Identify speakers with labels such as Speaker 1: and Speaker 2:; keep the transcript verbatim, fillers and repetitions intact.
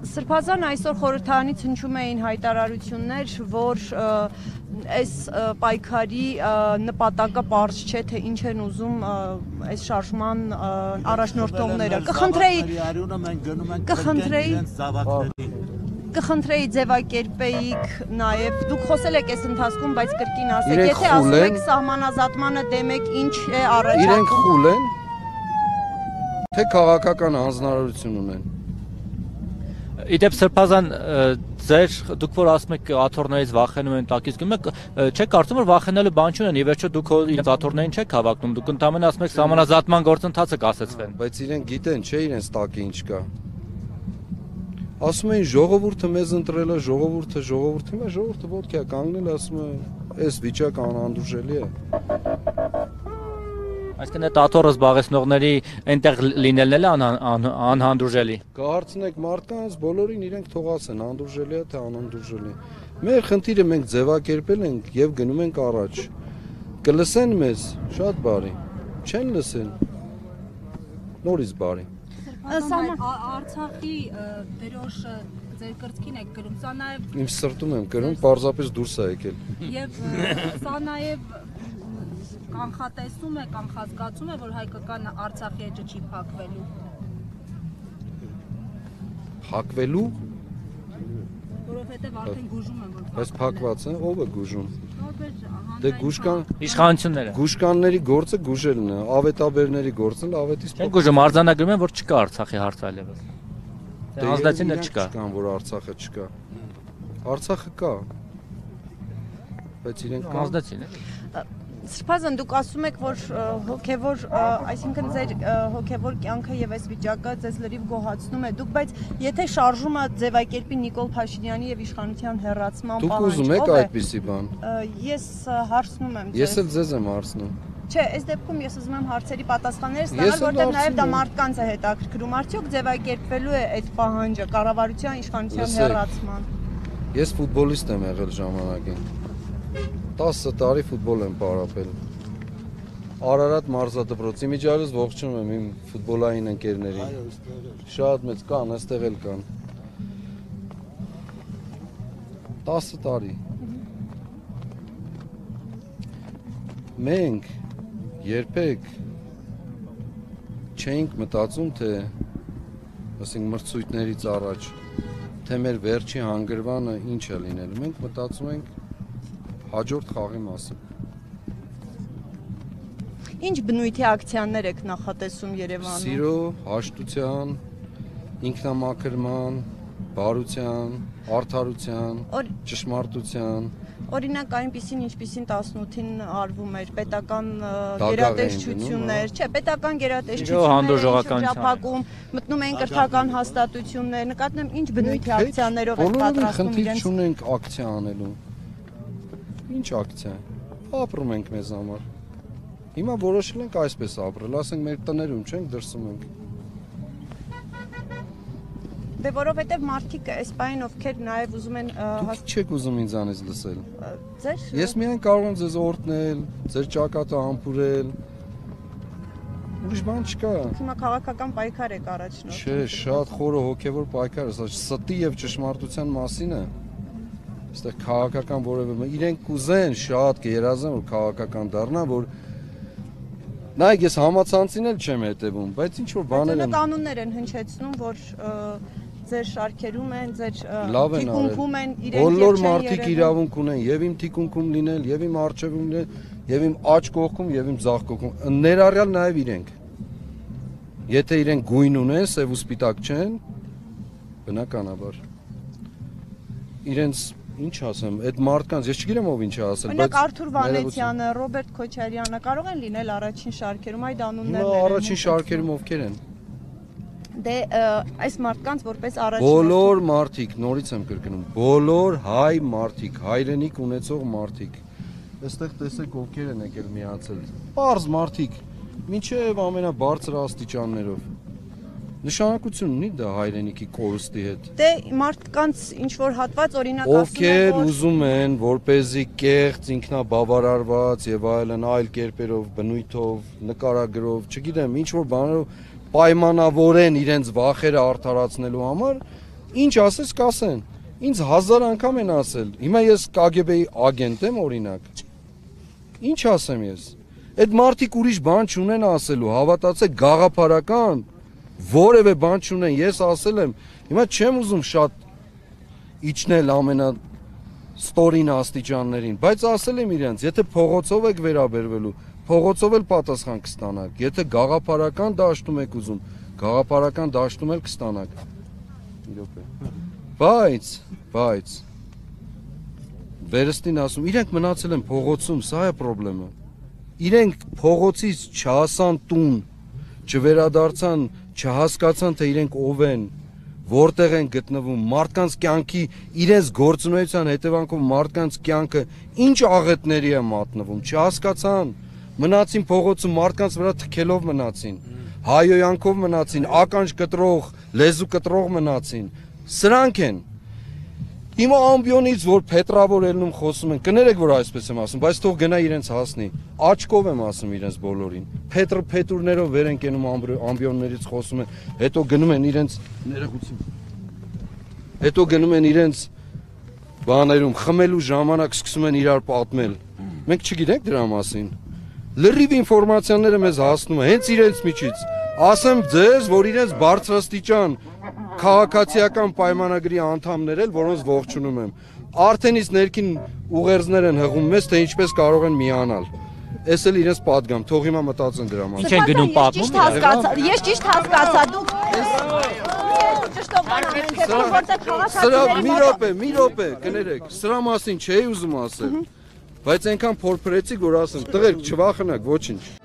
Speaker 1: Սրբազան այսօր խորհրդարանից հնչում էին հայտարարություններ, որ այս պայքարի նպատակը պարզ չէ, թե ինչ են ուզում այս շարժման առաջնորդողները։ Կխնդրեի Կխնդրեի ձևակերպեիք նաև, դուք խոսել եք այս ընթացքում, բայց կրկին ասեք, եթե ասում եք սահմանազատմանը դեմ եք, ինչ է առաջարկում։
Speaker 2: Իրենք խուլ են, թե քաղաքական հանձնարարություն ունեն։
Speaker 3: Իդեպ Սրբազան, ձեր դուք որ ասում եք աթոռներից վախենում են տակից գնում եք, չեք կարծում որ վախենալու բան չունեն, ի վերջո դուք իրենց աթոռներին չեք հավակնում, դուք ընդամենը ասում եք սահմանազատման գործընթացը կասեցվեն։
Speaker 2: Բայց իրենք գիտեն, չէ, իրենց տակի ինչ կա։ Ասում էին ժողովուրդը մեզ ընտրել է, ժողովուրդը, ժողովուրդը, հիմա ժողովուրդը ոտքի է կանգնել, ասում է, այս վիճակը անհանդուրժելի է։
Speaker 3: Այսինքն այդ աթոռը զբաղեցնողների այնտեղ լինելն էլ անհանդուրժելի։
Speaker 2: Կհարցնեք մարդկանց, բոլորին իրենք թողացեն, հանդուրժելի է թե անհանդուրժելի։ Մեր խնդիրը մենք ձևակերպել ենք եւ գնում ենք առաջ։ Կլսեն մեզ, շատ բարի։ Չեն լսեն։ Նորից բարի։
Speaker 4: Արցախի դրոշը ձեր կրծքին եք կրում, սա նաև
Speaker 2: Իմ սրտում եմ կրում, պարզապես դուրս է եկել։
Speaker 4: Եվ սա նաև կանխատեսում է, կանխազգացում է, որ հայկական Արցախի էջը չի փակվելու։
Speaker 2: Փակվելու։
Speaker 4: Որովհետև արդեն գուժում են, որ
Speaker 2: Բայց փակված է, ով է գուժում։ Դե գուշկան
Speaker 3: իշխանությունները
Speaker 2: գուշկանների գործը գուժելն է, ավետաբերների գործն է, ավետից
Speaker 3: Չեն գուժում, արձանագրում են, որ չկա Արցախի հարց այլևս։ Դե ազդեցին էլ չկա։
Speaker 2: Չկան, որ Արցախը չկա։ Արցախը կա։ Բայց իրենք կան։
Speaker 3: Ազդեցին է։
Speaker 1: Սրբազան, դուք ասում եք, որ հոգևոր, այսինքն ձեր հոգևոր կյանքը եւ այս վիճակը ձեզ լրիվ գոհացնում է։ Դուք բայց եթե շարժումը ձևակերպի Նիկոլ Փաշինյանի եւ իշխանության հեռացման
Speaker 2: Դուք ուզում եք այդպիսի բան։
Speaker 1: Ես հարցնում եմ ձեզ։
Speaker 2: Ես էլ ձեզ եմ հարցնում։
Speaker 1: Չէ, այս դեպքում ես ուզում եմ հարցերի պատասխաններ ստանալ, որտեղ նաեւ դա մարդկանց է հետաքրքրում։ Արդյոք ձևակերպվելու է այդ պահանջը կառավարության իշխանության հեռացման։
Speaker 2: Ես ֆուտբոլիստ եմ եղել ժամանակին։ տասը տարի ֆուտբոլ եմ պարապել։ Արարատ մարզադպրոցի միջալից ողջունում եմ իմ ֆուտբոլային ընկերներին։ Շատ մեծ կան, այստեղ էլ կան։ տասը տարի։ Մենք երբեք չէինք մտածում, թե ասենք մրցույթներից առաջ, թե մեր վերջի հանգրվանը ինչ է լինելու։ Մենք մտածում ենք հաջորդ խաղի մասին։
Speaker 1: Ինչ բնույթի ակցիաներ եք նախատեսում Երևանում։
Speaker 2: Սիրո, հաշտության, ինքնամաքրման, բարության, արդարության, ճշմարտության։
Speaker 1: Օրինակ այնպիսին, ինչպիսին տասնութին արվում էր պետական գերատեսչություններ, չէ, պետական գերատեսչություններ, շրջափակում, մտնում էին կրթական հաստատություններ, նկատում եմ ինչ բնույթի ակցիաներով եք պատրաստում իրենց։
Speaker 2: Բոլորովին չունենք ակցիա անելու։ Ինչ ակցիա։ Ապրում ենք մեզ համար։ Հիմա որոշել ենք այսպես ապրել, ասենք մեր տներում չենք, դրսում ենք։
Speaker 1: Դե որովհետև մարդիկ այս բանին ովքեր նաև ուզում են
Speaker 2: Դուք չեք ուզում ինձանից լսել։
Speaker 1: Ձեր
Speaker 2: Ես միայն կարող եմ ձեզ օրհնել, ձեր ճակատը համբուրել։ Ուրիշ բան չկա։
Speaker 1: Հիմա քաղաքական պայքար եք առաջնորդում։
Speaker 2: Չէ, շատ խորը հոգևոր պայքար է, սա ստի եւ ճշմարտության մասին է։ Այստեղ քաղաքական որևէ իրենք կուզեն շատ կերազան որ քաղաքական դառնա, որ նայեք ես համացանցին էլ չեմ հետևում, բայց ինչ որ բաներ
Speaker 1: են կանոններ են հնչեցնում, որ ձեր շարքերում են, ձեր թիկունքում են իրենք
Speaker 2: բոլոր մարդիկ իրավունք ունեն եւ իմ թիկունքում լինել, եւ իմ առջևում լինել, եւ իմ աջ կողքում, եւ իմ ձախ կողքում, ներառյալ նաեւ իրենք։ Եթե իրենք գույն ունեն, սև ու սպիտակ չեն, բնականաբար իրենց ինչ ասեմ, այդ մարդկանց, ես չգիտեմ ով ինչ է ասել,
Speaker 1: բայց Օրինակ Արթուր Վանեցյանը, Ռոբերտ Քոչարյանը կարող են լինել առաջին շարքերում, այդ անուններն են։
Speaker 2: Առաջին շարքերում ովքեր են։
Speaker 1: Դե այս մարդկանց որպես առաջին
Speaker 2: Բոլոր մարդիկ, նորից եմ կրկնում, բոլոր հայ մարդիկ, հայրենիք ունեցող մարդիկ։ Այստեղ տեսեք ովքեր են եկել միացել։ Պարզ մարդիկ, մինչև ամենաբարձր աստիճաններով։ Նշանակություն ունի դա հայրենիքի կորստի հետ։
Speaker 1: Դե մարդկանց ինչ որ հատված օրինակ
Speaker 2: ասում են, ովքեր ուզում են, որպեսզի կեղծ, ինքնաբավարարված եւ այլն այլ կերպերով, բնույթով, նկարագրով, չգիտեմ, ինչ որ բաներով պայմանավորեն իրենց վախերը արդարացնելու համար, Ինչ ասես կասեն։ Ինձ հազար անգամ են ասել։ Հիմա ես K G B-ի ագենտ եմ օրինակ։ Ինչ ասեմ ես։ Այդ մարդիկ ուրիշ բան չունեն ասելու, հավատացեք գաղափարական որևէ բան չունեն։ Ես ասել եմ, հիմա չեմ ուզում շատ իջնել ամենա ստորին աստիճաններին, բայց ասել եմ իրենց, եթե փողոցով եք վերաբերվելու, փողոցով էլ պատասխան կստանաք, եթե գաղափարական դաշտում եք ուզում, գաղափարական դաշտում էլ կստանաք։ Բայց, բայց վերստին ասում, իրենք մնացել են փողոցում, սա է խնդրեմը։ Իրենք փողոցից չհասան տուն, չվերադարձան, չհասկացան, թե իրենք ով են, որտեղ են գտնվում, մարդկանց կյանքի, իրենց գործունեության հետևանքով մարդկանց կյանքը ինչ աղետների է մատնվում, չհասկացան, մնացին փողոցում, մարդկանց վրա թքելով մնացին, հայոյանքով մնացին, ականջ կտրող, լեզու կտրող մնացին, սրանք են։ Հիմա ամբիոնից, որ փետրավորելնում խոսում են, կներեք, որ այսպես եմ ասում, բայց թող գնա իրենց հասնի, աչքով եմ ասում իրենց բոլորին, փետրը փետուրներով վեր են կենում ամբիոններից խոսում են, հետո գնում են իրենց ներողություն, հետո գնում են իրենց բաներում, խմելու ժամանակ սկսում են իրար պատմել, մենք չգիտենք դրա մասին, լրիվ ինֆորմացիաները մեզ հասնում են, հենց իրենց միջից, ասեմ ձեզ, որ իրենց բարձրաստիճան քաղաքացիական պայմանագրի անդամներ էլ, որոնց ողջունում եմ, արդենից ներքին ուղերձներ են հղում մեզ, թե ինչպես կարող են միանալ, ես էլ իրենց պատգամ, թող հիմա մտածեն դրա մասին։
Speaker 3: Ինչ են գնում պատմում։
Speaker 1: Ես ճիշտ հասկացա, դուք ճշտով բան ենք, որտեղ քաղաքացիները
Speaker 2: մի րոպե, մի րոպե, կներեք, սրա մասին չէի ուզում ասել, բայց այնքան փորփրեցիք, որ ասեմ, տղերք չվախենաք, ոչինչ։